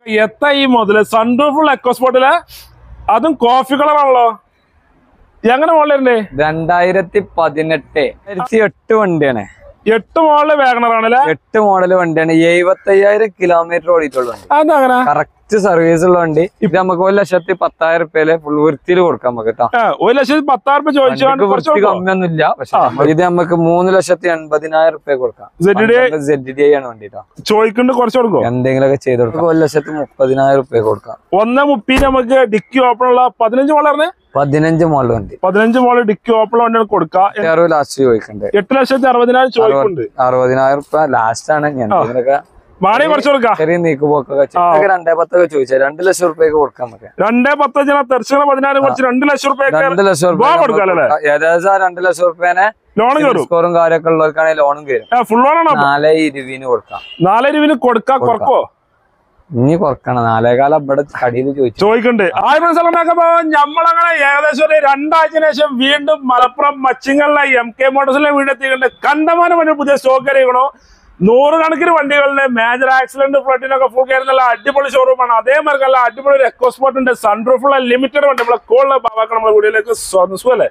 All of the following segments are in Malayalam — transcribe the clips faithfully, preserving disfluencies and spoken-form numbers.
എത്ര ഈ മുതല് സൺറൂഫുള്ള എക്കോസ്പോർട്ടില് അതും കോഫി കളറാണല്ലോ. എങ്ങനെ മോഡലുണ്ട്? രണ്ടായിരത്തി പതിനെട്ട് എട്ട് വണ്ടിയാണ്. എട്ട് മോഡല് വാഗണറാണല്ലേ? എട്ട് മോഡല് വണ്ടിയാണ്. എഴുപത്തി അയ്യായിരം കിലോമീറ്റർ ഓടിയിട്ടുള്ള അതങ്ങനെ കറക്റ്റ് സർവീസ് ഉള്ള വണ്ടി. ഇത് നമുക്ക് ഒരു ലക്ഷത്തി പത്തായിരം റുപ്യയില് ഫുൾ വൃത്തിയിൽ കൊടുക്കാൻ നമുക്ക് കേട്ടോ. ഒരു ലക്ഷത്തി പത്തായിരം രൂപ ചോദിച്ചാൽ വൃത്തി കമ്മിയൊന്നുമില്ല. പക്ഷെ ഇത് നമുക്ക് മൂന്ന് ലക്ഷത്തി എൺപതിനായിരം റുപ്യ കൊടുക്കാം. ആണ് വണ്ടി കേട്ടോ. ചോദിക്കുന്നുണ്ട് കുറച്ച് കൊടുക്കും. എന്തെങ്കിലുമൊക്കെ ചെയ്ത് കൊടുക്കാം. ഒരു ലക്ഷത്തി മുപ്പതിനായിരം റുപ്യ കൊടുക്കാം. ഒന്ന് മുപ്പതിന് നമുക്ക് ഡിക്കി ഓപ്പൺ ഉള്ള പതിനഞ്ച് മോഡലാണ്. പതിനഞ്ച് മോഡൽ വണ്ടി. പതിനഞ്ച് മോഡൽ ഡിക്കി ഓപ്പൺ വണ്ടിയാണ് കൊടുക്കാം. അറുപത് ലാസ്റ്റ് ചോദിക്കണ്ട്. എട്ട് ലക്ഷത്തി അറുപതിനായിരം ചോദിക്കുന്നുണ്ട്. അറുപതിനായിരം റുപ്യ ലാസ്റ്റ് ആണ്. എന്തെങ്കിലുമൊക്കെ ചെറിയ നീക്കുപോക്കൊക്കെ രണ്ടേ പത്തൊക്കെ ചോദിച്ചാൽ രണ്ട് ലക്ഷം റുപ്യക്ക് കൊടുക്കാൻ നമുക്ക്. രണ്ടേ പത്ത് പതിനായിരം കുറച്ച് രണ്ട് ലക്ഷം റുപ്യ രണ്ട് ലക്ഷം റുപ്യ ഏകദേശം രണ്ട് ലക്ഷം റുപ്യനെ ലോൺ കയറും. സ്കോറും കാര്യമൊക്കെ ഉള്ളവർക്കാണെങ്കിൽ ലോണും കയറും. ഫുൾ ലോൺ ആണ്. നാലേ ഇരുപതിന് കൊടുക്കാം. നാലേ ഇരുപതിന് കൊടുക്കാം. കുറക്കോ? ഇനി കുറക്കണം. നാലേകാലം ഇവിടെ കടിയിൽ ചോദിച്ചു ചോദിക്കണ്ടേ. ആയിരം സ്ഥലമാക്കുമ്പോ നമ്മളങ്ങനെ ഏകദേശം ഒരു രണ്ടാഴ്ചന് ശേഷം വീണ്ടും മലപ്പുറം മച്ചിങ്ങളിലെ എം കെ മോട്ടോഴ്സിലെ വീടെത്തിക്കണ്ട്. കണ്ടമാനം വണ്ടി പുതിയ സ്റ്റോക്ക് അറിയിക്കണോ. നൂറുകണക്കിന് വണ്ടികളുടെ മേജർ ആക്സിഡന്റ് ഫ്ലഡിനൊക്കെ ഫുൾ കയറി നല്ല അടിപൊളി ഷോറൂമാണ്. അതേമാതിരി നല്ല അടിപൊളി ഒരു എക്കോസ്പോർട്ടിന്റെ സൺറൂഫുള്ള ലിമിറ്റഡ് വണ്ടി നമ്മളെ കോളിലെ ബാബാക്ക നമ്മുടെ വീഡിയോയിലേക്ക് സുഖല്ലേ?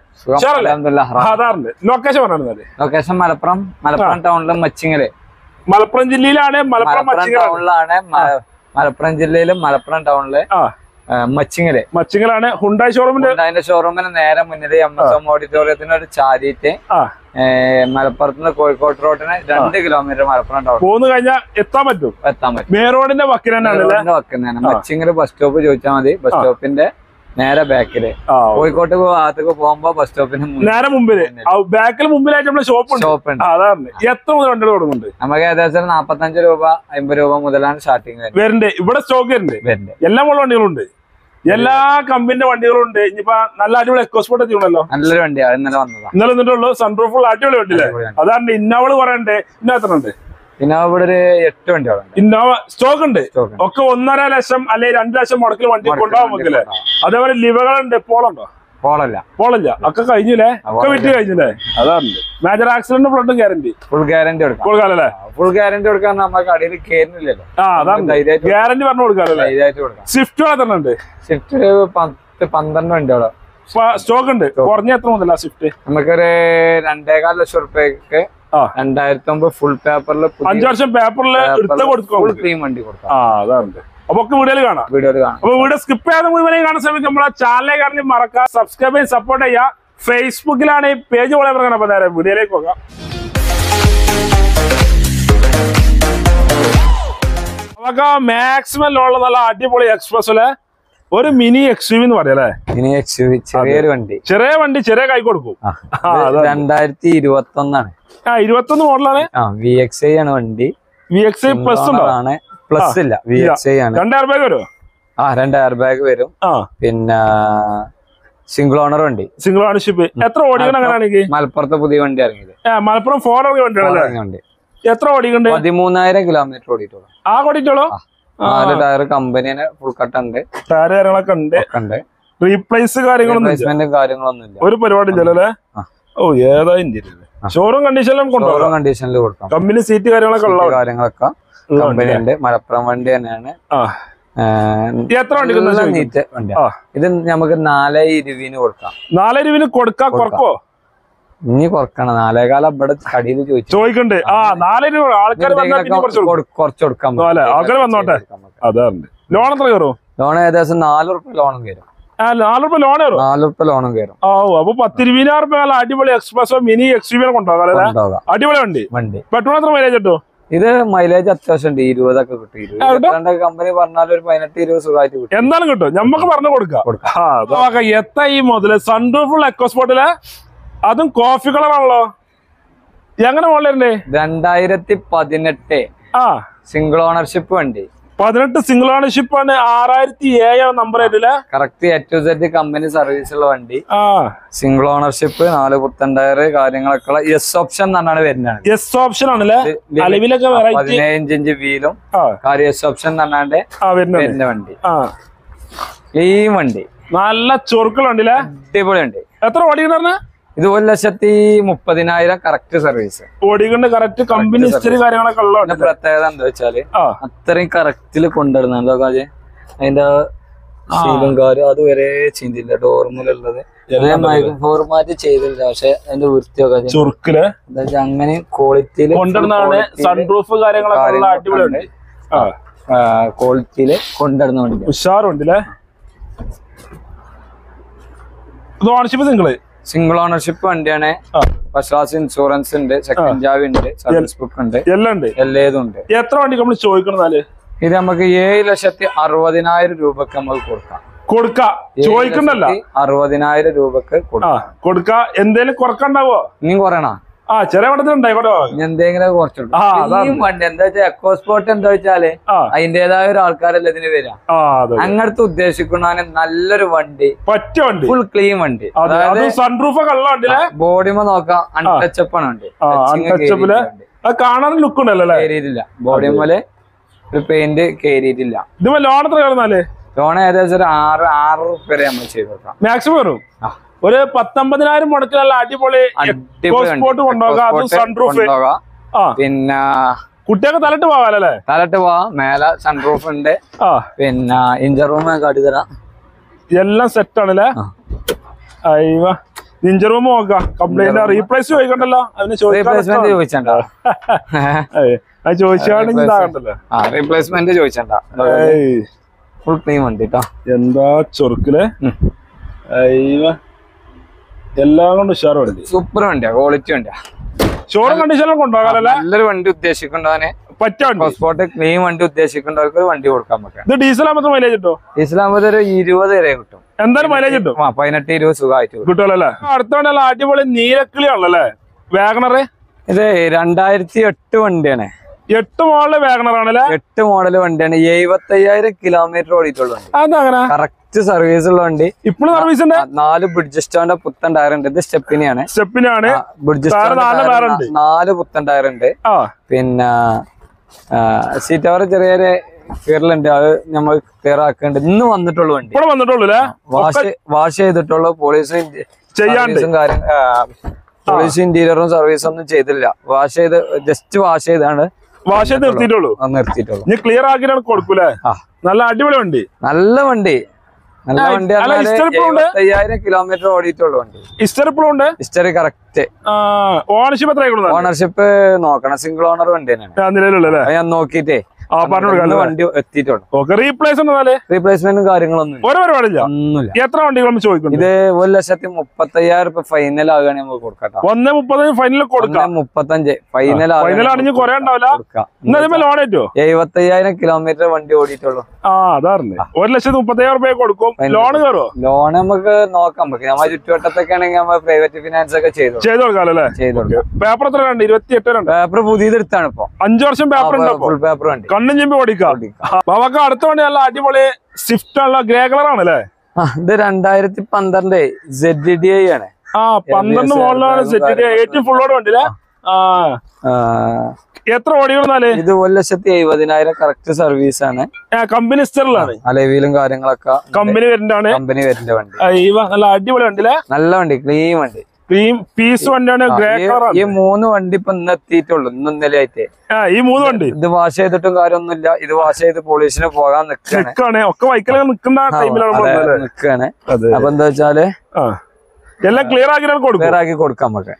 സാധാരണ ലൊക്കേഷൻ പറഞ്ഞാൽ ലൊക്കേഷൻ മലപ്പുറം മലപ്പുറം ടൗണിലും മച്ചിങ്ങല്. മലപ്പുറം ജില്ലയിലാണ്. മലപ്പുറം ടൗണിലാണ്. മലപ്പുറം ജില്ലയിലും മലപ്പുറം ടൗണില് മച്ചിങ്ങല് മച്ചിങ്ങലാണ് ഹുണ്ടായി ഷോറൂമിന്റെ അതിന്റെ ഷോറൂമിന് നേരെ മുന്നിൽ എം എസ് എം ഓഡിറ്റോറിയത്തിന് ഒരു ചാരിയിട്ട് മലപ്പുറത്ത് നിന്ന് കോഴിക്കോട് റോഡിന് രണ്ട് കിലോമീറ്റർ മലപ്പുറം ടൗൺ പോന്നു കഴിഞ്ഞാൽ എത്താൻ പറ്റും. എത്താൻ പറ്റും. മെയിൻ റോഡിന്റെ വക്കിനാണ് വക്കിനാണ്. മച്ചിങ്ങല് ബസ് സ്റ്റോപ്പ് ചോദിച്ചാൽ മതി. ബസ് സ്റ്റോപ്പിന്റെ നേരെ ബാക്കില് കോഴിക്കോട്ട് ഭാഗത്തേക്ക് പോകുമ്പോ ബസ് സ്റ്റോപ്പിന് നേരെ മുമ്പില് ബാക്കിൽ മുമ്പിലായിട്ട് നമ്മുടെ ഷോപ്പ് ഷോപ്പ് ഉണ്ട്. അതാണ്. എത്ര മുതൽ വണ്ടികൾ കൊടുക്കുന്നുണ്ട്? നമുക്ക് ഏകദേശം നാപ്പത്തഞ്ച് രൂപ അമ്പത് രൂപ മുതലാണ് സ്റ്റാർട്ടിങ് വരുന്നുണ്ട്. ഇവിടെ സ്റ്റോക്ക് വരുന്നുണ്ട്. എല്ലാ മോഡൽ വണ്ടികളുണ്ട്. എല്ലാ കമ്പനിന്റെ വണ്ടികളും ഉണ്ട്. ഇനിയിപ്പോ നല്ല അടിപൊളി എക്കോസ്പോർട്ട് എത്തിയുണ്ടല്ലോ. നല്ലൊരു വണ്ടിയാണ്. ഇന്നലെ വന്നതാ. ഇന്നലെ വന്നിട്ടുള്ളൂ. സൺറൂഫുള്ള അടിപൊളി വണ്ടിയില്ലേ? അതാണ്. ഇന്നോവള് പറയണ്ടേ? ഇന്ന എത്ര ഉണ്ട്? ഇന്നോവ ഇവിടെ ഒരു എട്ട് വണ്ടികളുണ്ട്. ഇന്നോവ സ്റ്റോക്ക് ഉണ്ട്. ഒക്കെ ഒന്നര ലക്ഷം അല്ലെങ്കിൽ രണ്ട് ലക്ഷം മുടക്കിൽ വണ്ടി കൊണ്ടുപോകാൻ നമുക്കില്ലേ? അതേപോലെ ലിവകളുണ്ട്. പോളുണ്ടോ? പോളല്ല പോളില്ല. ഒക്കെ കഴിഞ്ഞില്ലേ? ഒക്കെ വിറ്റ് കഴിഞ്ഞില്ലേ? അതാണ്. മേജർ ആക്സിഡന്റ് ഫ്ലഡും ഗ്യാരണ്ടി ഫുൾ ഗ്യാരണ്ടി കൊടുക്കാം. കൊടുക്കാല്ലേ? ഫുൾ ഗ്യാരണ്ടി കൊടുക്കാൻ നമുക്ക് കടയിൽ കയറുന്നില്ലല്ലോ. ആ അതാണ്. ഗ്യാരണ്ടി പറഞ്ഞു കൊടുക്കാല്ലേ? ധൈര്യമായിട്ട് കൊടുക്കാം. സ്വിഫ്റ്റ് എത്ര ഉണ്ട്? സ്വിഫ്റ്റ് പത്ത് പന്ത്രണ്ട് വണ്ടിയോളം സ്റ്റോക്ക് ഉണ്ട്. കുറഞ്ഞ എത്ര മുതല സ്വിഫ്റ്റ്? നമുക്കൊരു രണ്ടേകാൽ ലക്ഷം റുപ്യക്ക് രണ്ടായിരത്തി ഒമ്പത് ഫുൾ പേപ്പറിൽ അഞ്ചു വർഷം പേപ്പറിൽ എടുത്ത് കൊടുക്കും. വണ്ടി കൊടുക്കാം. ആ അതാണ്. അപ്പൊ വീഡിയോയിൽ കാണാം. വീഡിയോയിൽ കാണാം. അപ്പൊ വീഡിയോ സ്കിപ്പ് ചെയ്യാതെ മുഴുവനായി കാണാൻ ശ്രമിക്കും. നമ്മളെ ചാനലിലെ കാണി മറക്കാം. സബ്സ്ക്രൈബ് ചെയ്ത് സപ്പോർട്ട് ചെയ്യാം. ഫേസ്ബുക്കിലാണ് ഈ പേജ് പോലെ പറയാൻ. അപ്പൊ നേരെ വീഡിയോയിലേക്ക് പോകാം. നമുക്ക് മാക്സിമം ഉള്ള നല്ല അടിപൊളി എക്സ്പ്രസ്സില് ഒരു മിനി എക്സ് യു വി എന്ന് പറയല്ലേ? മിനി എക്സ് യു വി ചെറിയൊരു വണ്ടി. ചെറിയ വണ്ടി ചെറിയ കൈ കൊടുക്കും. രണ്ടായിരത്തി ഇരുപത്തി ഒന്നാണ്. ആ ഇരുപത്തൊന്ന് മോഡലാണ്. വി എക്സ് ഐ ആണ് വണ്ടി. വി എക്സ് ഐ പ്ലസ് ഉണ്ടോ? പ്ലസ് ഇല്ല. വി എക്സ് ഐ ആണ്. രണ്ട് എയർ ബാഗ് വരും. ആ രണ്ട് എയർ ബാഗ് വരും. പിന്നെ സിംഗിൾ ഓണർ വണ്ടി. Single ownership. എത്ര ഓടിക്കണം? അങ്ങനെയാണെങ്കിൽ മലപ്പുറത്ത് പുതിയ വണ്ടി ഇറങ്ങിയത്. മലപ്പുറം ഫോർ വണ്ടിയാണ്. വണ്ടി എത്ര ഓടിക്കണ്ട്? പതിമൂന്നായിരം കിലോമീറ്റർ ഓടിയിട്ടുള്ളൂ. ആ ഓടിച്ചോളൂ. നാല് ടയർ കമ്പനിനെ ഫുൾ കട്ട് ഉണ്ട്. ടയർ കാര്യങ്ങളൊക്കെ ഉണ്ട്. റീപ്ലേസ് കാര്യങ്ങളൊന്നും കാര്യങ്ങളൊന്നും ഇല്ല. ഒരു പരിപാടി ഇല്ലല്ലേ? ഓ ഏതാ ഇന്ത്യയില് ഷോറൂം കണ്ടീഷനിലും കൊണ്ടുപോകാം. കണ്ടീഷനിൽ കൊടുക്കാം. കമ്പനി സീറ്റ് കാര്യങ്ങളൊക്കെ ഉള്ള കാര്യങ്ങളൊക്കെ കമ്പനി ഉണ്ട്. മലപ്പുറം വണ്ടി തന്നെയാണ്. എത്ര വണ്ടി? നീറ്റ് വണ്ടി. ഇത് നമുക്ക് നാലേ ഇരുപതിന് കൊടുക്കാം. നാലേ ഇരുപതിന് കൊടുക്കാം. കുറക്കോ? ഇനി കുറക്കണം. നാലേകാലം ഇവിടെ കടിയിൽ ചോദിച്ചു ചോദിക്കണ്ടേ? ആ നാലേ രൂപ ആൾക്കാർ കുറച്ച് കൊടുക്കാം. ആൾക്കാർ വന്നോട്ടെ. അതാണ്. ലോൺ എത്ര കയറും? ലോൺ ഏകദേശം നാല് റുപ്യ ലോണും കയറും. നാല് റുപ്യ ലോൺ കയറും. നാല് റുപ്യ ലോണും കയറും. ഓ അപ്പൊ പത്തിരുപതിനായിരം റുപ്യ അടിപൊളി Spresso mini X U V കൊണ്ടുപോകാം. അടിപൊളി വണ്ടി. വണ്ടി പെട്രോൾ എത്ര മൈലേജ് കിട്ടും? ഇത് മൈലേജ് അത്യാവശ്യം ഉണ്ട്. ഇരുപതൊക്കെ കിട്ടും. ഇരുപത് കമ്പനി പറഞ്ഞാൽ ഒരു പതിനെട്ട് ഇരുപത് സുഖമായിട്ട് കിട്ടും. എന്നാലും കിട്ടും. ഞമ്മക്ക് പറഞ്ഞു കൊടുക്കാം. എത്ര ഈ മുതല് സൺറൂഫുള്ള എക്കോസ്പോർട്ടില് അതും കോഫി കളറാണല്ലോ. എങ്ങനെ മോഡലുണ്ട്? രണ്ടായിരത്തി പതിനെട്ട് ആ സിംഗിൾ ഓണർഷിപ്പ് വണ്ടി. പതിനെട്ട് സിംഗിൾ ഓണർഷിപ്പ് ആണ്. ആറായിരത്തി ഏഴാണ് നമ്പർ ആയിട്ടില്ലേ? Correct A to Z company service ഉള്ള വണ്ടി. ആ സിംഗിൾ ഓണർഷിപ്പ്. നാല് പുത്തൻ ടയർ കാര്യങ്ങളൊക്കെ എസ് ഓപ്ഷൻ എന്നാണ് വരുന്നത്. എസ് ഓപ്ഷൻ ആണല്ലേ? പതിനേഴ് ഇഞ്ച് വീലും കാര്യം എസ് ഓപ്ഷൻ എന്നാണ്ട് വരുന്ന വണ്ടി. ഈ വണ്ടി നല്ല ചൊറുക്കളുണ്ടല്ലേ? അടിപൊളി വണ്ടി. എത്ര ഓടിക്കണ? ഇത് ഒരു ലക്ഷത്തി മുപ്പതിനായിരം കറക്റ്റ് സർവീസ് ഓടിക്കൊണ്ട് കറക്റ്റ് കമ്പനി ഹിസ്റ്ററി കാര്യങ്ങളൊക്കെ ഉള്ള പ്രത്യേകത എന്താ വെച്ചാല് അത്രയും കറക്റ്റില് കൊണ്ടുവരുന്ന എന്താ കാര്യം അതിന്റെ ശീലം കാര്യം അതുവരെ ചെയ്തില്ല ഡോർമിലുള്ളത് ഫോർമാറ്റ് ചെയ്തില്ല പക്ഷെ അതിന്റെ വൃത്തിയൊക്കെ ചുരുക്കില് അങ്ങനെ ക്വാളിറ്റിയില് സൺറൂഫ് കാര്യങ്ങളൊക്കെ ക്വാളിറ്റിയില് കൊണ്ടുവരുന്ന വണ്ടി ഉഷാറുണ്ടല്ലേ. ഓണർഷിപ്പ് സിംഗിള് സിംഗിൾ ഓണർഷിപ്പ് വണ്ടിയാണ്. ഫസ്റ്റ് ക്ലാസ് ഇൻഷുറൻസ് ഉണ്ട്, സെക്കൻഡ് ചാവി ഉണ്ട്, സർവീസ് ബുക്ക് ഉണ്ട്, എല്ലാം ഉണ്ട്, എല്ലാം ഉണ്ട്. എത്ര വണ്ടി നമ്മൾ ചോദിക്കണതാല്? ഇത് നമുക്ക് ഏഴ് ലക്ഷത്തി അറുപതിനായിരം രൂപക്ക് നമുക്ക് കൊടുക്കാം. കൊടുക്കാം ചോദിക്കണ്ടല്ല, അറുപതിനായിരം രൂപക്ക് കൊടുക്ക. എന്തേലും കുറക്കണ്ടാവോ? ഇനിയും കുറയണ ആ ചെറിയ പടത്തിലുണ്ടായിക്കോട്ടെ, എന്തെങ്കിലും കുറച്ചുണ്ട്. വണ്ടി എന്താ വെച്ചാൽ എക്കോ സ്പോർട്ട് എന്താ വെച്ചാല് അതിന്റേതായ ഒരു ആൾക്കാരല്ല ഇതിന് വരാം. അങ്ങനത്തെ ഉദ്ദേശിക്കുന്ന നല്ലൊരു വണ്ടി, പറ്റ വണ്ടി, ഫുൾ ക്ലീൻ വണ്ടി, സൺറൂഫ് ബോഡിമ നോക്കാം അൺടച്ചപ്പ് ആണ് വണ്ടി. കാണാൻ ലുക്ക് ഉണ്ടല്ലോ, കേറിയിട്ടില്ല ബോഡിമേല് ഒരു പെയിന്റ് കേറിയിട്ടില്ല. ഇത് ലോൺ എത്ര കയറുന്നാല്? ലോൺ ഏകദേശം ഒരു ആറ് ആറ് വരെ നമ്മൾ ചെയ്ത് കൊടുക്കാം മാക്സിമം വരും. ഒരു പത്തൊമ്പതിനായിരം മുടക്കിലുള്ള അടിപൊളി പിന്നെ കുട്ടിയൊക്കെ തലട്ട് പോവാല്ലേ? തലട്ട് പോവാ. മേലെ സൺറൂഫ് ഉണ്ട്, പിന്നെ ഇഞ്ചർ റൂം കാട്ടിത്തരാം, എല്ലാം സെറ്റ് ആണല്ലേ. അയ്യോ ഇഞ്ചർ റൂം നോക്കാം. കംപ്ലൈന്റ് റീപ്ലേസ് ചോദിക്കണ്ടല്ലോ, അതിന് റീപ്ലേസ്മെന്റ് ചോദിച്ചോ ചോദിച്ചാണ്ടല്ലോ റീപ്ലേസ്മെന്റ് ചോദിച്ചണ്ട. ഫുൾ ക്ലീൻ വണ്ടി ട്ടോ. എന്താ ചൊറുക്കില്. അയ്യോ എല്ലാം കൊണ്ട് ഉഷാറ് വണ്ടി, സൂപ്പർ വണ്ടിയാ, ക്വാളിറ്റി വണ്ടിയാ. ഷോറൂം കണ്ടീഷനിലും കൊണ്ടുപോകാനല്ലേ നല്ലൊരു വണ്ടി ഉദ്ദേശിക്കണ്ടവനെ പറ്റും. ക്ലീൻ വണ്ടി ഉദ്ദേശിക്കേണ്ടവർക്ക് ഒരു വണ്ടി കൊടുക്കാൻ പറ്റും. ഇത് ഡീസൽ ആകുമ്പോൾ മൈലേജ് കിട്ടും? ഡീസൽ ആകുമ്പോൾ ഒരു ഇരുപത് വരെ കിട്ടും, എന്തായാലും മൈലേജ് കിട്ടും. പതിനെട്ട് ഇരുപത് സുഖമായിട്ട് കിട്ടുമല്ലേ. അടുത്ത വണ്ടി അടിപൊളി നീലക്കിളിയാണല്ലേ വാഗണറ്. ഇത് രണ്ടായിരത്തി എട്ട് വണ്ടിയാണ്, എട്ട് മോഡല് വാഗണർ ആണല്ലേ. എട്ട് മോഡല് വണ്ടിയാണ്, എഴുപത്തി അയ്യായിരം കിലോമീറ്റർ ഓടിയിട്ടുള്ള വണ്ടി, കറക്റ്റ് സർവീസ് ഉള്ള വണ്ടി. ഇപ്പോഴും സർവീസ് ഉണ്ട്. നാല് ബ്രിഡ്ജ് സ്റ്റാൻഡ് പുത്തൻ ടയർ ഉണ്ട്. ഇത് സ്റ്റെപ്പിനാണ്, സ്റ്റെപ്പിനാണ് ബ്രിഡ്ജ് സ്റ്റാൻഡ് നാല് പുത്തൻ ടയർ ഉണ്ട്. പിന്നെ സീറ്റ് അവർ ചെറിയ കീറലുണ്ട്, അത് നമ്മൾ ക്ലിയർ ആക്കേണ്ടത് ഇന്ന് വന്നിട്ടുള്ളൂ വണ്ടി, വന്നിട്ടുള്ളൂ വാഷ് വാഷ് ചെയ്തിട്ടുള്ളൂ. പോളീസും ചെയ്യാണ്ടും കാര്യം പോളീസ് ഇന്റീരിയറും സർവീസും ഒന്നും ചെയ്തില്ല, വാഷ് ചെയ്ത് ജസ്റ്റ് വാഷ് ചെയ്താണ് വാഷ് ചെയ്ത് നിർത്തിയിട്ടുള്ളൂ നിർത്തിയിട്ടുള്ളൂ. നീ ക്ലിയർ ആക്കിയാണ് കൊടുക്കൂലേ. നല്ല അടിപൊളി വണ്ടി, നല്ല വണ്ടി, നല്ല വണ്ടി. അയ്യായിരം കിലോമീറ്റർ ഓടിയിട്ടുള്ളൂ വണ്ടി. ഹിസ്റ്ററിപ്പുണ്ട്, ഹിസ്റ്ററി കറക്റ്റ്. ഓണർഷിപ്പ് എത്ര? ഓണർഷിപ്പ് നോക്കണം, സിംഗിൾ ഓണർ വണ്ടി തന്നെയാണ് നിലവിലുള്ളത്. ഞാൻ നോക്കിട്ടേ വണ്ടി എത്തിയിട്ടുള്ളൂ. റീപ്ലേസ്മെന്റും കാര്യങ്ങളൊന്നും ഒന്നുമില്ല. എത്ര വണ്ടികൾ ചോദിക്കും? ഇത് ഒരു ലക്ഷത്തി മുപ്പത്തി അയ്യായിരം രൂപ ഫൈനൽ ആകുകയാണ് നമുക്ക് കൊടുക്കട്ടെ. ഒന്ന് മുപ്പത്തഞ്ച് ഫൈനൽ കൊടുക്കാം. മുപ്പത്തഞ്ച് ഫൈനൽ എഴുപത്തി അയ്യായിരം കിലോമീറ്റർ വണ്ടി ഓടിയിട്ടുള്ളൂ. ആ അതാറില്ല, ഒരു ലക്ഷത്തി മുപ്പത്തി അയ്യായിരം രൂപ കൊടുക്കും. ലോൺ കയറുമോ? ലോൺ നമുക്ക് നോക്കാം. നമുക്ക് നമ്മുടെ ചുറ്റുവട്ടത്തൊക്കെ ആണെങ്കിൽ നമ്മൾ പ്രൈവറ്റ് ഫിനാൻസ് ഒക്കെ ചെയ്തു ചെയ്ത് കൊടുക്കാമല്ലേ. ചെയ്ത് കൊടുക്കാം. പേപ്പർ എത്ര ഉണ്ട്? ഇരുപത്തി എട്ട് പേപ്പർ പുതിയതെടുത്താണ് ഇപ്പൊ. അഞ്ചു വർഷം പേപ്പർ ഫുൾ പേപ്പർ ഉണ്ട്. കണ്ണും ചെമ്പി ഓടിക്കാം. നമുക്ക് അടുത്ത വണ്ടി നല്ല അടിപൊളി സ്വിഫ്റ്റ് ഉള്ള ഗ്രേ കളർ ആണല്ലേ. ഇത് രണ്ടായിരത്തി പന്ത്രണ്ട് സെഡ് ഡി ഐ ആണ്. ആ പന്ത്രണ്ട് മോഡലാണ് സെഡ് ഡി ഐ. ഏറ്റവും ഫുള്ളോട് വണ്ടിയില്ലേ. ആ എത്ര ഓടികളാല്? ഇത് ഒരു ലക്ഷത്തി എഴുപതിനായിരം കറക്റ്റ് സർവീസ് ആണ്. കമ്പനി സ്റ്ററിലാണ്, അലവിയിലും കാര്യങ്ങളൊക്കെ കമ്പനി വരുന്നതാണ്. കമ്പനി വരുന്ന വണ്ടി, നല്ല അടിപൊളി വണ്ടിയില്ലേ. നല്ല വണ്ടി, ക്ലീൻ വണ്ടി, ക്ലീൻ പീസ് വണ്ടിയാണ്. Grey colour. ഈ മൂന്ന് വണ്ടി ഇപ്പൊ ഇന്ന് എത്തിയിട്ടുള്ളൂ, ഇന്ന് ഇന്നലെ ആയിട്ട്. ഈ മൂന്ന് വണ്ടി ഇത് വാഷ് ചെയ്തിട്ടും കാര്യമൊന്നുമില്ല. ഇത് വാഷ് ചെയ്ത് പോലീസിന് പോകാൻ നിൽക്കാണ്, ഒക്കെ വൈക്കലൊക്കെ നിൽക്കുന്ന ടൈമിലാണ് നിൽക്കാണ്. അപ്പൊ എന്താ വെച്ചാല് എല്ലാം ക്ലിയർ ആക്കി കൊടുക്കും, ക്ലിയർ ആക്കി കൊടുക്കാം നമുക്ക്.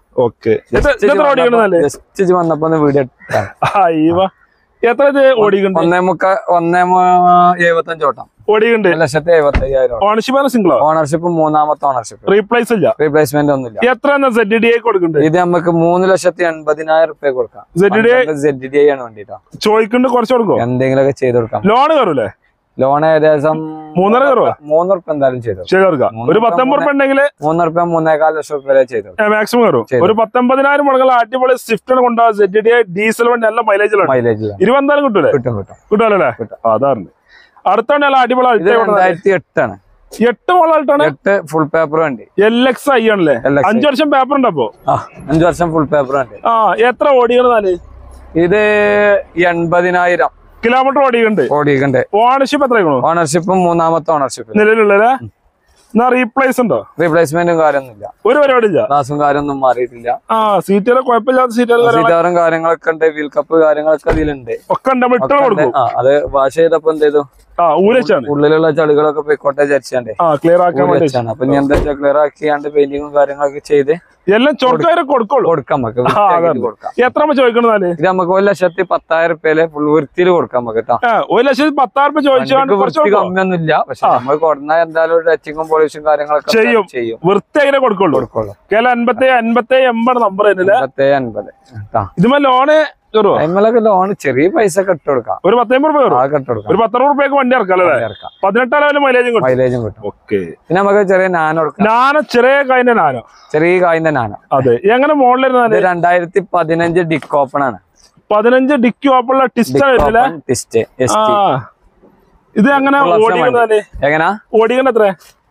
ജസ്റ്റ് വന്നപ്പോ വീഡിയോ എത്ര ഓടിക്കുന്നുണ്ട്? ഒന്നേ മുക്ക ഒന്നേ എഴുപത്തഞ്ച് ഓട്ടം ഓടിക്കുന്നുണ്ട്. ലക്ഷത്തി എഴുപത്തി അയ്യായിരം. ഓണർഷിപ്പ് സിംഗിളോ? ഓണർഷിപ്പ് മൂന്നാമത്തെ ഓണർഷിപ്പ്. റീപ്ലേസ് ഇല്ല, റീപ്ലേസ്മെന്റ് ഒന്നുമില്ല. എത്ര സെഡ് ഡി ഐ കൊടുക്കുന്നുണ്ട്? ഇത് നമുക്ക് മൂന്ന് ലക്ഷത്തി എൺപതിനായിരം റുപ്യ കൊടുക്കാം. സെഡ് ഡി ഐ ആണ് വേണ്ടിട്ടോ. ചോദിക്കുന്നുണ്ട്, കുറച്ച് കൊടുക്കും, എന്തെങ്കിലുമൊക്കെ ചെയ്ത് കൊടുക്കാം. ലോൺ കയറൂലേ? ലോൺ ഏകദേശം മൂന്നര കയറുമോ? മൂന്ന് റുപ്യ എന്തായാലും ചെയ്തു ഒരു പത്തൊമ്പത് റുപ്യ ഉണ്ടെങ്കിൽ മൂന്ന് റുപ്യ മൂന്നേകാൽ ലക്ഷം റുപ്യ വരെ ചെയ്തു മാക്സിമം കയറും. ഒരു പത്തൊമ്പതിനായിരം മുടങ്ങുള്ള അടിപൊളി സ്വിഫ്റ്റ് കൊണ്ടുപോകാൻ ഡീസൽ വണ്ടി നല്ല മൈലേജിലാണ്. മൈലേജ് ഇരുപതായാലും കിട്ടൂലേ? കിട്ടും കിട്ടും കിട്ടുമല്ലേ. അതാണ് അടുത്ത വണ്ടി നല്ല അടിപൊളി. രണ്ടായിരത്തി എട്ടാണ്. എട്ട് മോളായിട്ടാണ്. എട്ട് ഫുൾ പേപ്പർ വണ്ടി. എൽ എക്സ് ഐ ആണല്ലേ. അഞ്ചു വർഷം പേപ്പർ ഉണ്ട്. അപ്പൊ അഞ്ചു വർഷം ഫുൾ പേപ്പർ ഉണ്ട്. ആ എത്ര ഓടികളാണ്? ഇത് എൺപതിനായിരം കിലോമീറ്റർ ഓടിക്കുന്നുണ്ട്. ഓടിക്കുന്നുണ്ട്. ഓണർഷിപ്പ് എത്ര? ഓണർഷിപ്പ് മൂന്നാമത്തെ ഓണർഷിപ്പ് നിലവിലുള്ള എന്നാ റീപ്ലേസ് ഉണ്ടോ? റീപ്ലേസ്മെന്റും കാര്യമൊന്നുമില്ല, ഒരു പരിപാടി ഇല്ല, ഗ്ലാസും കാര്യമൊന്നും മാറിയിട്ടില്ല. ആ സീറ്റുകൾ കുഴപ്പമില്ലാത്ത സീറ്റുകൾ, സീറ്റാറും കാര്യങ്ങളൊക്കെ ഉണ്ട്, വീൽ കപ്പ് കാര്യങ്ങളൊക്കെ അതിലുണ്ട്, ഒക്കെ ഉണ്ട്. ഇട്ട് കൊടുക്കും. അത് വാഷ് ചെയ്തപ്പോ എന്ത് ചെയ്തു, ഉള്ളിലുള്ള ചളികളൊക്കെ പോയിക്കോട്ടെ വിചാരിച്ചാണ്ട് ക്ലിയർ ആക്കാൻ വെച്ചാണ്. അപ്പൊ ഞാൻ എന്താ ക്ലിയർ ആക്കിയാണ്ട് പെയിന്റിങ്ങും കാര്യങ്ങളൊക്കെ ചെയ്ത് എല്ലാം ചൊറുക്കാരെ കൊടുക്കുള്ളൂ, കൊടുക്കാം നമുക്ക്. എത്ര ചോദിക്കണേ? ഇത് നമുക്ക് ഒരു ലക്ഷത്തി പത്തായിരം റുപ്യയില് ഫുൾ വൃത്തിയിൽ കൊടുക്കാം നമുക്ക് കേട്ടോ. ഒരു ലക്ഷത്തി പത്തായിരം രൂപ ചോദിച്ചാൽ വൃത്തി കമ്മിയൊന്നും ഇല്ല, പക്ഷെ നമ്മൾ കൊടുന്ന എന്തായാലും ടച്ചിങ്ങും പോളിഷും കാര്യങ്ങളൊക്കെ ചെയ്യും ചെയ്യും വൃത്തി അങ്ങനെ കൊടുക്കുള്ളൂ. കൊടുക്കുള്ളൂ. അൻപത്തി അൻപത്തി എൺപത് നമ്പർ അൻപത്തി അൻപത് ഇതുമേ ലോണ് അയിമലൊക്കെ ലോണ് ചെറിയ പൈസ കെട്ട് കൊടുക്കാം, ഒരു പത്തമ്പത് രൂപ കെട്ട് കൊടുക്കാം, ഒരു പത്തറുപത് രൂപയ്ക്ക് വണ്ടി ഇറക്കാം, പതിനെട്ടായിരം മൈലേജും മൈലേജും കിട്ടും. പിന്നെ നമുക്ക് ചെറിയ നാനോ കൊടുക്കാം, നാനോ ചെറിയ കായിന്റെ നാനോ, ചെറിയ കായിന്റെ നാനോ. അതെ, എങ്ങനെ മോഡൽ? രണ്ടായിരത്തി പതിനഞ്ച് ഡിക്ക് ഓപ്പൺ ആണ്, പതിനഞ്ച് ഡിക്ക് ഓപ്പൺ ടിസ്റ്റ്. ഇത് എങ്ങനെ എങ്ങനാ ഓടിക്കണ്ട? എത്ര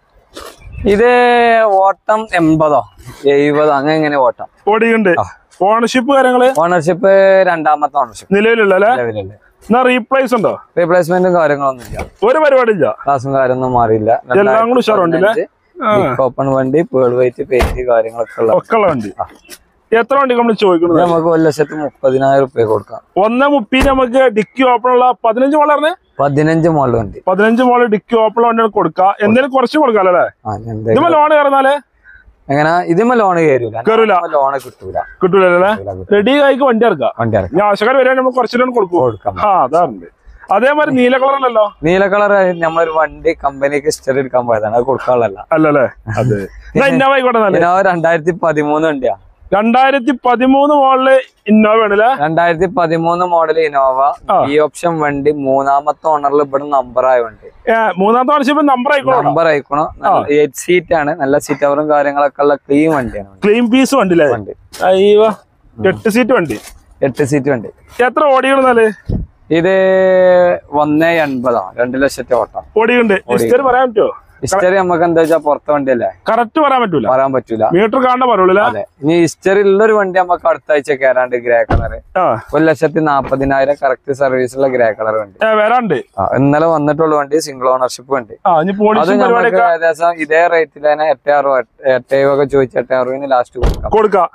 ഇത് ഓട്ടം എൺപതോ എഴുപതോ അങ്ങനെ എങ്ങനെ ഓട്ടം ഓടിക്കണ്ട്? ഓണർഷിപ്പ് കാര്യങ്ങള്? ഓണർഷിപ്പ് രണ്ടാമത്തെ ഓണർഷിപ്പ് നിലവിലുള്ള. റീപ്ലേസ് ഉണ്ടോ? റീപ്ലേസ്മെന്റും കാര്യങ്ങളൊന്നും ഇല്ല, ഒരു പരിപാടി ഇല്ല, ക്ലാസും കാര്യമൊന്നും മാറിയില്ല. എല്ലാം കൂടി ഉഷാറുണ്ടല്ലേ? ഓപ്പൺ വണ്ടി, പേൾ വൈറ്റ് പെയിന്റ് കാര്യങ്ങളൊക്കെ ഉള്ള ഒക്കെ ഉള്ള വണ്ടി. എത്ര വണ്ടി നമ്മൾ ചോദിക്കുന്നത്? നമുക്ക് ഒരു ലക്ഷത്തി മുപ്പതിനായിരം റുപ്യ കൊടുക്കാം. ഒന്ന് മുപ്പതിന് നമുക്ക് ഡിക്കി ഓപ്പൺ ഉള്ള പതിനഞ്ച് മോളറിന് പതിനഞ്ച് മോള് വണ്ടി, പതിനഞ്ച് മോള് ഡിക്കി ഓപ്പൺ വണ്ടി കൊടുക്കാം. എന്തെങ്കിലും കുറച്ച് കൊടുക്കാം അല്ലേ? ലോൺ കയറുന്നാല് എങ്ങനെ? ഇതിമ ലോണ് കയറൂല, കയറൂല, ലോണ് കിട്ടൂല, കിട്ടൂലല്ലേ? റെഡി ആയിക്ക് വണ്ടി ഇറക്കാം, വണ്ടി ഇറക്കാം. ആവശ്യക്കാർ വരാൻ നമ്മൾ കുറച്ച് ലോൺ കൊടുക്കും, കൊടുക്കാം. ആ അതാറുണ്ട്. അതേമാതിരി നീല കളറല്ലോ? നീല കളർ നമ്മളൊരു വണ്ടി കമ്പനിക്ക് ഹിസ്റ്ററി എടുക്കാൻ പോയതാണ്, അത് കൊടുക്കാനുള്ളല്ല. അല്ലല്ലേ? അതെ. ഇന്നോവ ആയിക്കോട്ടെ. ഇന്നോവ രണ്ടായിരത്തി പതിമൂന്ന് വണ്ടിയാ, രണ്ടായിരത്തി പതിമൂന്ന് മോഡല് ഇന്നോവ ആണല്ലേ? രണ്ടായിരത്തി പതിമൂന്ന് മോഡൽ ഇന്നോവ ഈ ഓപ്ഷൻ വണ്ടി, മൂന്നാമത്തെ ഓണറിൽ ഇവിടെ നമ്പർ ആയ വണ്ടി. മൂന്നാമത്തെ ഓണർഷിപ്പ് നമ്പർ ആയിക്കോണം, നമ്പർ ആയിക്കോണം. എയ്റ്റ് സീറ്റ് ആണ്, നല്ല സീറ്റ് കവറും കാര്യങ്ങളൊക്കെ ഉള്ള ക്ലീൻ വണ്ടിയാണ്, ക്ലീൻ പീസ് വണ്ടി. വണ്ടി എട്ട് സീറ്റ് വണ്ടി, എട്ട് സീറ്റ് വണ്ടി. എത്ര ഓടിക്കണെന്നാല്? ഇത് ഒന്നേ എൺപതാ, രണ്ടു ലക്ഷത്തി ഓട്ടം ഓടിയുണ്ട്. പറയാൻ പറ്റുമോ? ഹിസ്റ്ററി നമുക്ക് എന്താ വെച്ചാൽ പുറത്തെ വണ്ടിയല്ലേ, കറക്റ്റ് പറയാൻ പറ്റൂല, പറയാൻ പറ്റൂല, മീറ്റർ കാണാൻ പറയുള്ളൂ. അതെ, ഇനി ഹിസ്റ്ററി ഉള്ളൊരു വണ്ടി നമുക്ക് അടുത്ത ആഴ്ച കയറാണ്ട് ഗ്രേ കളർ, ഒരു ലക്ഷത്തി നാപ്പതിനായിരം കറക്റ്റ് സർവീസുള്ള ഗ്രേ കളർ വണ്ടി വരാണ്ട്. ഇന്നലെ വന്നിട്ടുള്ള വണ്ടി, സിംഗിൾ ഓണർഷിപ്പ് വണ്ടി. അത് നമുക്ക് ഏകദേശം ഇതേ റേറ്റിൽ തന്നെ എട്ട് അറുപത് എട്ട് ഒക്കെ ചോദിച്ച എട്ട് അറുപതിന് ലാസ്റ്റ് കൊടുക്കാം കൊടുക്കാം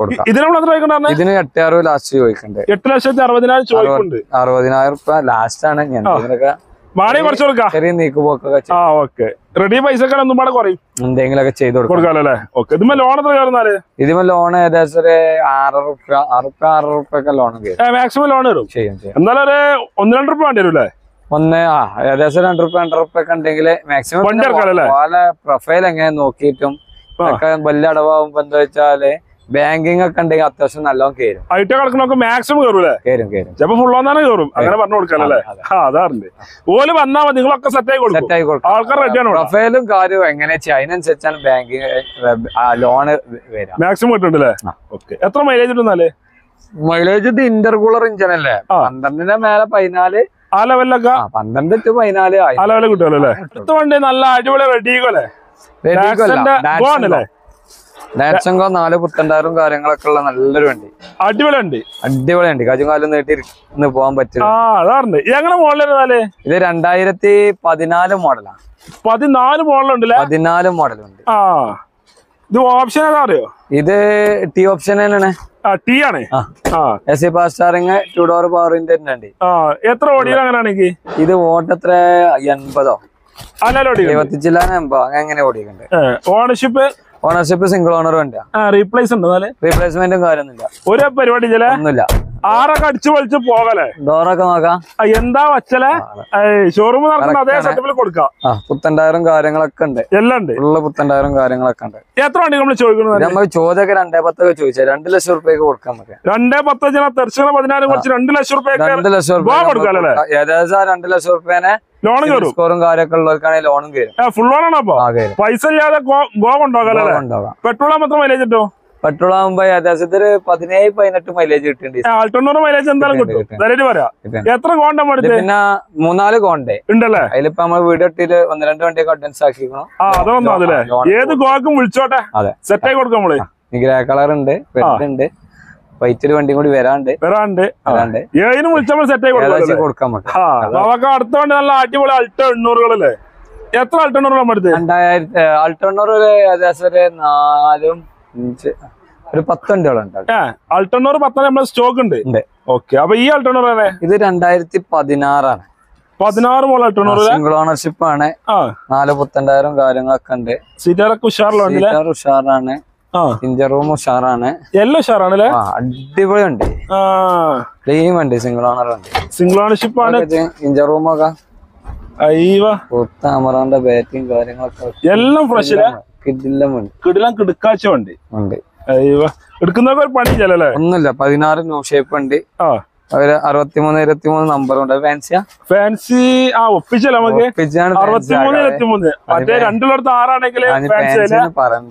ഇതിന് എട്ട് അറുപത് ലാസ്റ്റ് ചോദിക്കണ്ടേ? എട്ട് ലക്ഷത്തി അറുപതിനായിരം ചോദിക്കുന്നുണ്ട്. അറുപതിനായിരം റുപ്യ ലാസ്റ്റ് ആണ്. ഞാൻ ഇതിനൊക്കെ ചെറിയ നീക്കുപോക്കൊക്കെ റെഡി പൈസ എന്തെങ്കിലുമൊക്കെ ചെയ്ത് കൊടുക്കാം. ഇതിമേ ലോൺ ഏകദേശം ഒരു ആറ് റുപ്യ ആറുപ്യ ആറ് റുപ്യൊക്കെ ലോൺ മാക്സിമം ലോൺ വരും. ചെയ്യും ചെയ്യും. എന്നാലും ഒരു ഒന്ന് രണ്ട് റുപ്യ വേണ്ടി വരും. ഒന്ന് ആ ഏകദേശം രണ്ട് റുപ്യ രണ്ടര റുപ്യ ഒക്കെ ഉണ്ടെങ്കിൽ മാക്സിമം പ്രൊഫൈൽ എങ്ങനെ നോക്കിയിട്ടും ഒക്കെ വലിയ അടവാകുമ്പോ എന്താ വെച്ചാല് ബാങ്കിങ് ഒക്കെ ഉണ്ടെങ്കിൽ അത്യാവശ്യം നല്ലോണം കയറും. ഐറ്റ കളക്കണൊക്കെ മാക്സിമം കയറൂലേ? കയറും കയറും. ചിലപ്പോ ഫുൾ വന്നാലും കയറും. അങ്ങനെ പറഞ്ഞു കൊടുക്കാനല്ലേ? അതാറുണ്ട്. ഓല് വന്നാൽ മതി, നിങ്ങളൊക്കെ സെറ്റ് ആയി കൊടുക്കും. സെറ്റ് ആയി കൊടുക്കും. ആൾക്കാർ റെഡിയാണ്. പ്രൊഫൈലും കാര്യവും എങ്ങനെ വെച്ചാൽ അതിനനുസരിച്ചാണ് ബാങ്കിങ് ലോണ് വരാം. മാക്സിമം കിട്ടുന്നുണ്ടല്ലേ? ഓക്കെ. എത്ര മൈലേജ് കിട്ടുന്നാലേ? മൈലേജ് ഇത് ഇന്റർകൂളർ ഇഞ്ചൻ അല്ലേ? പന്ത്രണ്ടിന്റെ മേലെ പതിനാല് ആ ലെവലിലൊക്കെ പന്ത്രണ്ട് ടു പതിനാല് ആ ലെവലിൽ കിട്ടുമല്ലോ. അടുത്ത വണ്ടി നല്ല അടിപൊളി റെഡിഗോല്ലേ? ഡാറ്റ്സങ്കോ നാല് പുത്തണ്ടായിരം കാര്യങ്ങളൊക്കെ ഉള്ള നല്ലൊരു വണ്ടി. അടിപൊളി വണ്ടി, അടിപൊളി വണ്ടി. കാജും കാലം നീട്ടി പോകാൻ പറ്റും. ഇത് രണ്ടായിരത്തി പതിനാല് മോഡലാണ്. പതിനാല് മോഡലുണ്ടല്ലേ? പതിനാല് മോഡലുണ്ട്. ഇത് ഓപ്ഷൻ ഏതാ അറിയോ? ഇത് ടി ഓപ്ഷൻ തന്നെയാണ്. ടി ആണ്. A C power steering, two door power window ഉണ്ട്. എത്ര ഓടിയത് അങ്ങനെയാണെങ്കിൽ? ഇത് ഓട്ടത്ര എൺപതോ എഴുപത്തി ചില്ലാൻ എൺപതോ അങ്ങനെ ഓടിക്കുന്നുണ്ട്. ഓണർഷിപ്പ് ഓണർഷിപ്പ് സിംഗിൾ ഓണർ വണ്ടിയാ. റീപ്ലേസ് ഉണ്ട്? റീപ്ലേസ്മെന്റും കാര്യമൊന്നുമില്ല, ഒരു പരിപാടി ഒന്നുമില്ല. ആറൊക്കെ അടിച്ചു പൊളിച്ച് പോകലേ? ഡോറൊക്കെ നോക്കാം. എന്താ വച്ചല്ലേ? ഷോറൂം നടക്കുന്ന അതേ സെറ്റപ്പിൽ കൊടുക്കാം. പുത്തണ്ടായിരം കാര്യങ്ങളൊക്കെ ഉണ്ട്, എല്ലാം ഉണ്ട്. ഉള്ള പുത്തണ്ടായിരം കാര്യങ്ങളൊക്കെ ഉണ്ട്. എത്ര വണ്ടി നമ്മൾ ചോദിക്കുന്നത്? നമ്മൾ ചോദ്യമൊക്കെ രണ്ടേ പത്തൊക്കെ ചോദിച്ചാൽ രണ്ട് ലക്ഷം റുപ്യക്ക് കൊടുക്കാൻ നമുക്ക്. രണ്ടേ പത്ത് തെർച്ചകളെ പതിനായിരം കുറച്ച് രണ്ട് ലക്ഷം റുപ്യ രണ്ട് ലക്ഷം റുപ്യ കൊടുക്കാം. ഏകദേശം രണ്ട് ലക്ഷം റുപ്യനെ ലോൺ കയറും. സ്കോറും കാര്യമൊക്കെ ഉള്ളവർക്കാണെങ്കിൽ ലോണും കയറും. ഫുൾ ലോൺ ആണോ? പൈസ ഇല്ലാതെ ഗോ കൊണ്ടുപോകാം. പെട്രോൾ മാത്രം മൈലേജ് കിട്ടും. പെട്രോൾ ആകുമ്പോ ഏകദേശം ഒരു പതിനേഴ് പതിനെട്ട് മൈലേജ് കിട്ടുന്നുണ്ട്. ആൾട്ടണ്ണൂറ് മൈലേജ് എന്തായാലും കിട്ടും. എത്ര കോണ്ട? പിന്നെ മൂന്നാല് കോണ്ടേ ഉണ്ടല്ലേ? അതിലിപ്പോ നമ്മൾ വീഡിയോ ഇട്ടിട്ട് ഒന്ന് രണ്ട് വണ്ടിയൊക്കെ അഡ്വാൻസ് ആക്കിക്കണം. അതൊന്നും അതില്ലേ ഏത് ഗോക്കും വിളിച്ചോട്ടെ, അതെ സെറ്റ് ആയി കൊടുക്കാം. നമ്മള് ഗ്രേ കളർ ഉണ്ട്, റെഡ് ഉണ്ട്, വൈറ്റ് വണ്ടി കൂടി വരാണ്ട് വരാണ്ട് ഏതിനും വിളിച്ചപ്പോൾ സെറ്റ് ആയി കൊടുക്കാം. കൊടുക്കാം. അടുത്ത വണ്ടി നല്ല അടിപൊളി അൾട്ടോ എണ്ണൂറുകളല്ലേ? എത്ര അൾട്ടോണർ നമ്മൾ എടുത്ത്? രണ്ടായിരത്തി അൾട്ടോണർ ഒരു ഏകദേശം ഒരു നാലും അഞ്ച് ഒരു പത്ത് വണ്ടിയോളം ഉണ്ട്. അൾട്ടോണർ പത്ത് നമ്മൾ സ്റ്റോക്ക് ഉണ്ട്. ഓക്കെ, അപ്പൊ ഈ അൾട്ടോണർ ഇത് രണ്ടായിരത്തി പതിനാറാണ്. പതിനാറ് മോഡൽ അൾട്ടോണർ സിംഗിൾ ഓണർഷിപ്പ് ആണ്. നാല് പത്തൊണ്ടായിരം കാര്യങ്ങളൊക്കെ ഉണ്ട്. സീറ്ററൊക്കെ ഉഷാറിലാണ്. ഉഷാറാണ്. ഇഞ്ചർ റൂം ഉഷാറാണ്. എല്ലാം ഉഷാറാണ്. അടിപൊളി വണ്ടി, ക്ലീൻ വണ്ടി, സിംഗിൾ ഓണർ വണ്ടി, സിംഗിൾ ഓണർഷിപ്പ് ആണ്. ഇഞ്ചർ റൂം ഒക്കെ അമറാന്റെ ബാറ്റിങ് കാര്യങ്ങളൊക്കെ എല്ലാം ഫ്രഷ്. കിടിലം വണ്ടി, കിടിലം കിടക്കാച്ച വണ്ടി ഉണ്ട്. എടുക്കുന്നവർക്ക് ഒരു പണി ചെല്ലല്ലേ? ഒന്നുമില്ല. പതിനാറ് ന്യൂ ഷേപ്പ് വണ്ടി. ഒരു അറുപത്തിമൂന്ന് ഇരുപത്തിമൂന്ന് നമ്പർ ഉണ്ട്. ഫാൻസിയാ? ഫാൻസി ആ ഒപ്പിച്ചല്ലോ നമുക്ക്. അറുപത്തിമൂന്ന് ഇരുപത്തിമൂന്ന് മറ്റേ രണ്ടിടത്ത് ആറാണെങ്കിൽ പറയണ്ട.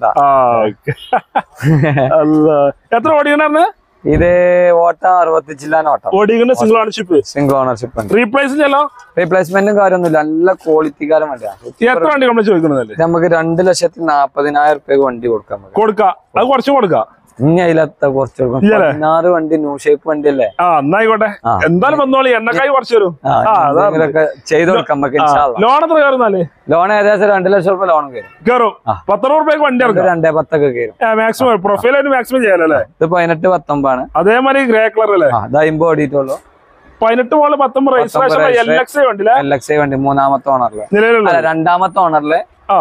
എത്ര ഓടിക്കണ? ഇത് ഓട്ട അറുപത്തി ജില്ലാൻ ഓട്ടം ഓടിക്കുന്ന single ownership. Single ownership replace റീപ്ലേസ്മെന്റും കാര്യമൊന്നുമില്ല. നല്ല ക്വാളിറ്റിക്കാരൻ വണ്ടിയാണ്. എത്ര വണ്ടി നമ്മൾ ചോദിക്കുന്നത്? നമുക്ക് രണ്ട് ലക്ഷത്തി നാപ്പതിനായിരം റുപ്യ വണ്ടി കൊടുക്കാം. കൊടുക്കാം, അത് കുറച്ചും കൊടുക്കാം. ഇനി അതിലത്തെ കുറച്ച് പതിനാറ് വണ്ടി ന്യൂ ഷേപ്പ് വണ്ടി അല്ലേ? എന്നായിക്കോട്ടെ, എന്തായാലും വന്നോളി. എണ്ണക്കായി കുറച്ച് വരും ചെയ്ത് കൊടുക്കാം നമുക്ക്. ലോൺ എത്ര കയറുന്നാല്? ലോൺ ഏകദേശം രണ്ട് ലക്ഷം റുപ്യ ലോൺ കയറും. കയറും. പത്തറുപത് റുപ്യക്ക് വണ്ടി ഇറക്കും. രണ്ടേ പത്തൊക്കെ കയറും. മാക്സിമം പ്രൊഫൈലായിട്ട് മാക്സിമം ചെയ്യാലല്ലേ? ഇത് പതിനെട്ട് പത്തൊമ്പതാണ്. അതേമാതിരി ഗ്രേ കളർ അല്ലേ? അത് അമ്പത് ഓടിയിട്ടുള്ളൂ. പതിനെട്ട് മോള് പത്തൊമ്പത് എൽ എക്സ് ഐ വണ്ടി. എൽ എക്സ് ഐ വണ്ടി മൂന്നാമത്തെ ഓണറില്. നിലവിലുള്ള രണ്ടാമത്തെ ഓണറില്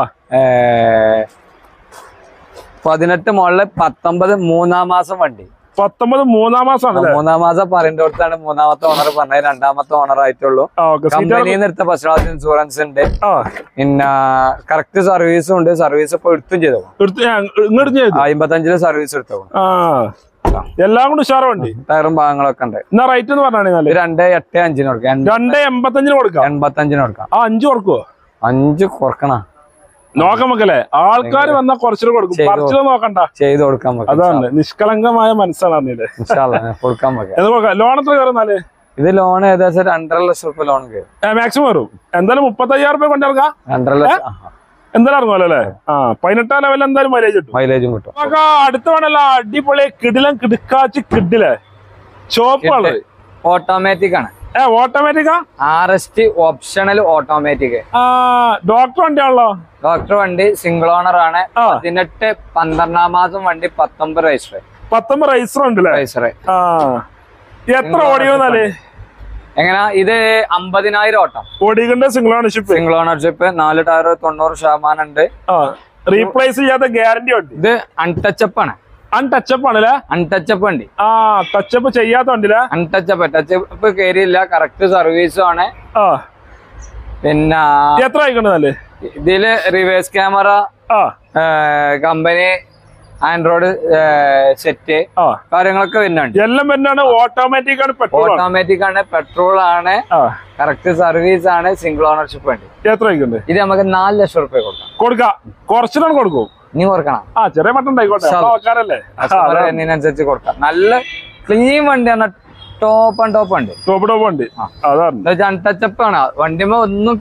പതിനെട്ട് മോളില് പത്തൊമ്പത് മൂന്നാം മാസം വണ്ടി. പത്തൊമ്പത് മൂന്നാം മാസം മൂന്നാം മാസം പറയേണ്ടടുത്താണ് മൂന്നാമത്തെ ഓണർ പറഞ്ഞത്. രണ്ടാമത്തെ ഓണർ ആയിട്ടുള്ളൂ. കമ്പനിന്ന് എടുത്ത ഫസ്റ്റ് ഇൻഷുറൻസ് ഉണ്ട്. പിന്നെ കറക്റ്റ് സർവീസും ഉണ്ട്. സർവീസ് ഇപ്പൊ എടുത്തും ചെയ്തോ. അമ്പത്തഞ്ചില് സർവീസ് എടുത്തോ. എല്ലാം കൂടി ഉഷാറ് വണ്ടി. ടയറും ഭാഗങ്ങളൊക്കെ ഉണ്ട്. എന്നാ റേറ്റ് എന്ന് പറഞ്ഞാൽ രണ്ട് എട്ട് അഞ്ചിന് കൊടുക്കാം. രണ്ട് എൺപത്തഞ്ചിന് കൊടുക്കാം. എൺപത്തഞ്ചിന് കൊടുക്കാം. ആ അഞ്ച് കൊടുക്കുവോ? അഞ്ച് കുറക്കണ നോക്കാം മക്കളെ. ആൾക്കാർ വന്നാൽ കുറച്ചു കൊടുക്കും. പറിച്ചു നോക്കണ്ട, ചെയ്ത് കൊടുക്കാൻ. അതാണ് നിഷ്കളങ്കമായ മനസ്സാണ്. കൊടുക്കാൻ ലോൺ എത്ര കയറുന്നാല്? ഇത് ലോൺ ഏകദേശം രണ്ടര ലക്ഷം റുപ്യ ലോൺ കയറും. മാക്സിമം വരും. എന്തായാലും മുപ്പത്തയ്യായിരം റുപ്യ കൊണ്ടിറങ്ങാം. രണ്ടര ലക്ഷം എന്തായാലും ഇറങ്ങുമല്ലോ അല്ലേ? ആ പതിനെട്ടാം ലെവൽ എന്തായാലും മൈലേജ് കിട്ടും. മൈലേജും കിട്ടും. അടുത്ത വേണല്ല അടിപൊളി കിടിലം കിടക്കാച്ച് കിഡിലെ ചോപ്പാണ്. ഓട്ടോമാറ്റിക് ആണ്. ഓട്ടോമാറ്റിക്കാ? R S T optional automatic. Doctor വണ്ടിയാണല്ലോ. ഡോക്ടർ വണ്ടി സിംഗിൾ ഓണർ ആണ്. പതിനെട്ട് പന്ത്രണ്ടാം മാസം വണ്ടി. പത്തൊമ്പത് രജിസ്റ്റർ. പത്തൊമ്പത് രജിസ്റ്റർ ഉണ്ടല്ലേ? രജിസ്റ്റർ. എത്ര ഓടിയോന്നാലേ? എങ്ങനെ? ഇത് അമ്പതിനായിരം ഓട്ടം ഓടിക്കണ്ട. Single ownership. Single ownership. നാല് ടയർ തൊണ്ണൂറ് ശതമാനം ഉണ്ട്. റീപ്ലേസ് ചെയ്യാത്ത ഗ്യാരണ്ടി ഉണ്ട്. ഇത് അൺടച്ചപ്പ് ആണ്. അൺടച്ചപ്പ് ആണല്ലേ? അൺടച്ചപ്പ് വണ്ടി. ആ ടച്ചപ്പ് ചെയ്യാത്ത വണ്ടിയില്ല. അൺടച്ചപ്പ് ടച്ചപ്പ് കയറിയില്ല. കറക്റ്റ് സർവീസും ആണ്. പിന്നെ എത്ര ആയിക്കണ്ടല്ലേ? ഇതില് reverse camera, company android set കാര്യങ്ങളൊക്കെ വരുന്നുണ്ട്. എല്ലാം വരുന്നതാണ്. ഓട്ടോമാറ്റിക് ആണ്. ഓട്ടോമാറ്റിക് ആണ്. പെട്രോൾ ആണ്. കറക്റ്റ് സർവീസ് ആണ്. സിംഗിൾ ഓണർഷിപ്പ് വണ്ടി. എത്ര ആയിക്കണ്ട്? ഇത് നമുക്ക് നാല് ലക്ഷം റുപ്യ കൊടുക്കാം. കൊടുക്കാം. കുറച്ചിട്ടാണ് കൊടുക്കും. നീ കൊടുക്കണം. ആ ചെറിയ മട്ടം അതിനനുസരിച്ച് കൊടുക്കാം. നല്ല ക്ലീൻ വണ്ടിയാണ്. ടോപ്പ് ആൻഡ് ടോപ്പ് ഉണ്ട്. ടോപ്പ് ടോപ്പ് ഉണ്ട്. അൺടച്ചപ്പ് ആണ്. വണ്ടിമേ ഒന്നും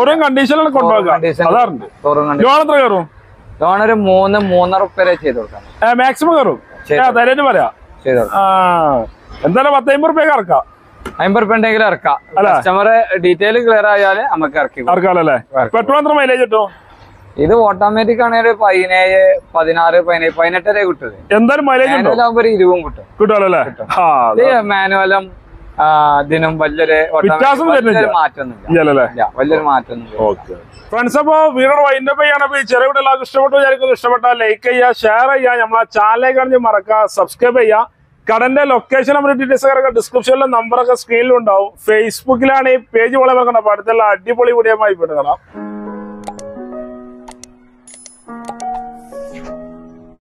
ലോൺ ഒരു മൂന്ന് മൂന്നര റുപ്യ ചെയ്ത് കൊടുക്കാം. മാക്സിമം കയറും. പറയാം. എന്തായാലും പത്ത് അമ്പത് റുപ്യ ഇറക്കാം. അമ്പത് റുപ്യ ഉണ്ടെങ്കിലും ഇറക്കാം. കസ്റ്റമർ ഡീറ്റെയിൽ ക്ലിയർ ആയാല് നമുക്ക് ഇറക്കി ഇറക്കാമല്ലേ? പെട്രോൾ എത്ര മൈലേജ് കിട്ടും? ഇത് ഓട്ടോമാറ്റിക് ആണെങ്കിൽ പതിനേഴ് പതിനാറ് പതിനേഴ് പതിനെട്ടര കിട്ടും. എന്തായാലും മൈലേജ് ആകുമ്പോ ഒരു ഇരുപതും കിട്ടും. കിട്ടുമല്ലോ? മാനുവലും ഇതിനും വലിയൊരു മാറ്റമൊന്നുമില്ല. വലിയൊരു മാറ്റമൊന്നുമില്ല. ഫ്രണ്ട്സ്, അപ്പൊ വീഡിയോ വൈൻഡ് അപ്പ് ചെയ്യണം. ചെറിയ വീഡിയോ എല്ലാവർക്കും ഇഷ്ടപ്പെട്ടു വിചാരിക്കുന്നു. ഇഷ്ടപ്പെട്ടാൽ ലൈക്ക് ചെയ്യുക, ഷെയർ ചെയ്യുക, നമ്മളെ ചാനലിലേക്ക് മറക്കുക, സബ്സ്ക്രൈബ് ചെയ്യുക. കടന്റെ ലൊക്കേഷൻ നമ്മുടെ ഡീറ്റെയിൽസ് ഡിസ്ക്രിപ്ഷനിലെ നമ്പറൊക്കെ സ്ക്രീനിൽ ഉണ്ടാവും. ഫേസ്ബുക്കിലാണ് ഈ പേജ് പോലെ വെക്കണം. അപ്പൊ അടുത്തുള്ള അടിപൊളി വീഡിയോ ആയി കാണാം.